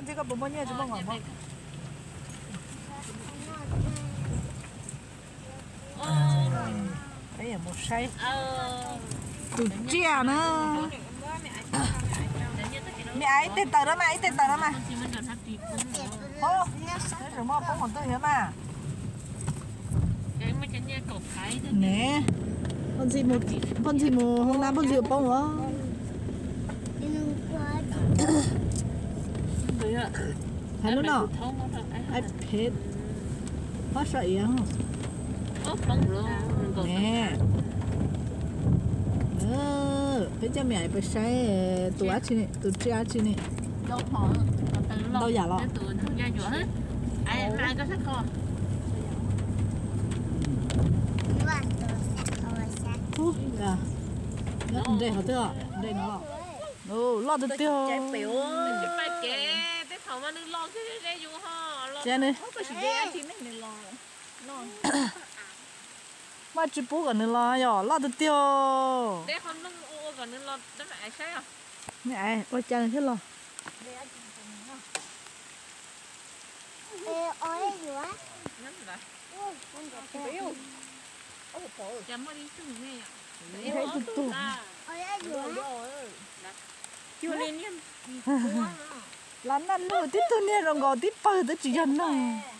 chỉ có bố nhẹ chứ bố ngỏm không đấy là một say tụt chia nữa mẹ ấy tên tờ đó mà ấy tên tờ đó mà ô thế rồi mà bố còn tôi hiểu mà nè con gì một hôm nay con gì bông nữa thấy lúc nào ai phết quá sợ không nè bây giờ mẹ phải say tụi á chị này tụi chị á chị này đâu giả lo ai có sắc không à đây hả tưa đây nó ô lo được tiêu chén này mà chỉ bố còn nữa lo được tiêu mẹ ôi chén thế lo thấy tụt tụt lăn lăn nữa tít thôi nè rồi ngồi tít bờ tới chỉ dần thôi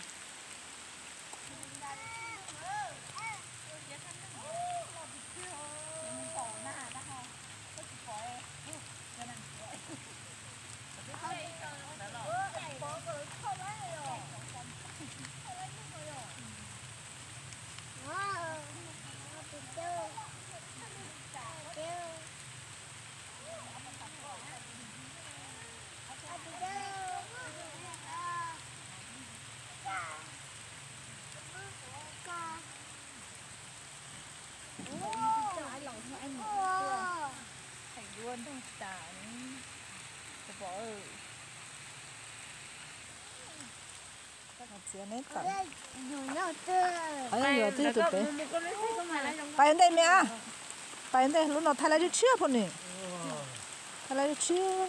phải đây mẹ phải đây lúc nào thay lại chưa phụ nè thay lại chưa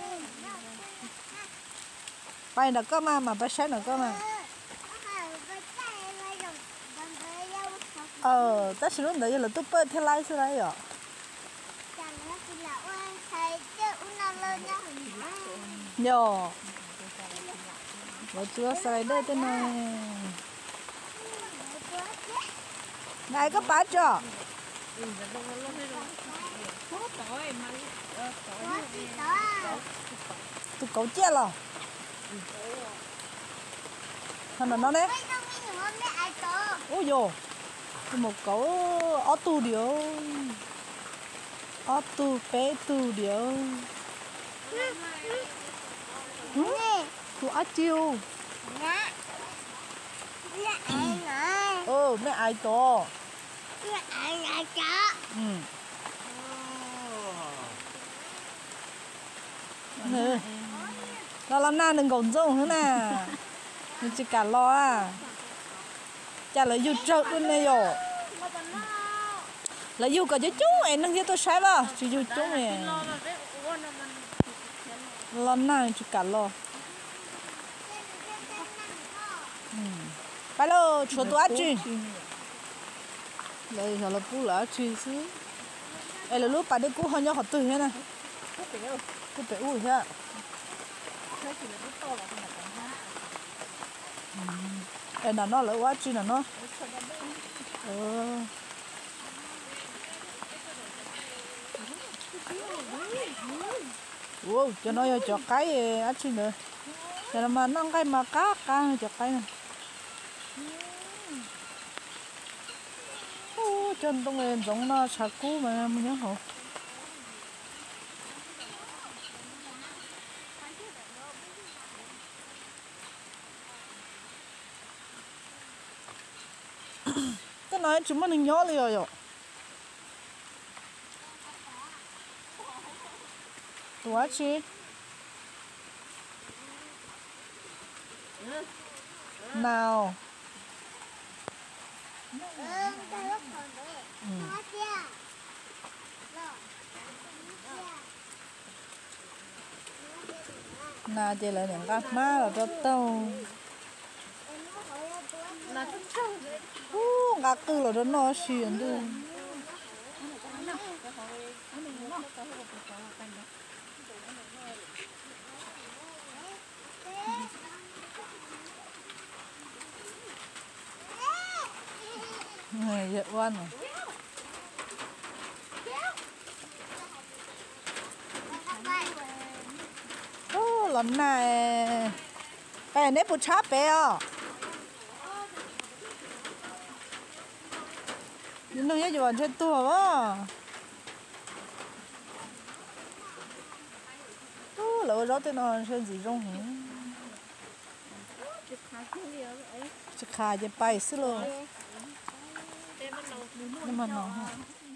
phải là cơ mà phải sai là cơ mà ta sử dụng đấy là tôi bơi thay lại thế này rồi nhờ nó chưa xài đây thế này này có bán chưa tụi cậu chết rồi thằng nào nó đấy ôi dồi một cậu ở tù điệu ở tù bé tù điệu tụi ở chiêu mẹ ai to nè lo làm na đừng gồng rông nữa nè mình chỉ cả lo à chả là yêu trợn luôn này rồi là yêu cả cho chúng em nâng kia tôi sai lo chỉ yêu chúng này lo na chỉ cả lo phải lo chỗ tôi ăn chứ đây là bù lá chứ xí đây là lúc bà đi cú hơn nhau họ từ thế này cú bé ủi thế đây là nó lỡ quá chứ là nó cho nó cho cái ăn chứ nữa cho mà nó cái mà cá cho cái này chân tông lên giống nó sạc cú mà mình nhớ hổ cái này chúng mình nhớ liền rồi quá chi nào nà chỉ là những cái má là rất tao Là thích sâu. ngã tư là rất nó xuyên thôi này dễ quan rồi lần này cái này bút cháp bé à nhưng nó như vậy trên tua quá lỡ rõ tên nó trên gì trong hả chỉ khai chỉ bay xí luôn nhưng mà nó